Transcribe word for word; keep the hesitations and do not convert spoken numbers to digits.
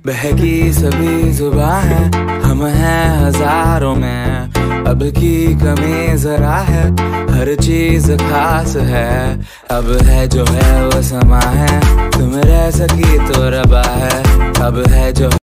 बहकी सभी जुबां है, हम हैं हजारों में। अब की कमी जरा है, हर चीज खास है। अब है जो है वो समा है, तुम रह सकी तो रबा है। अब है जो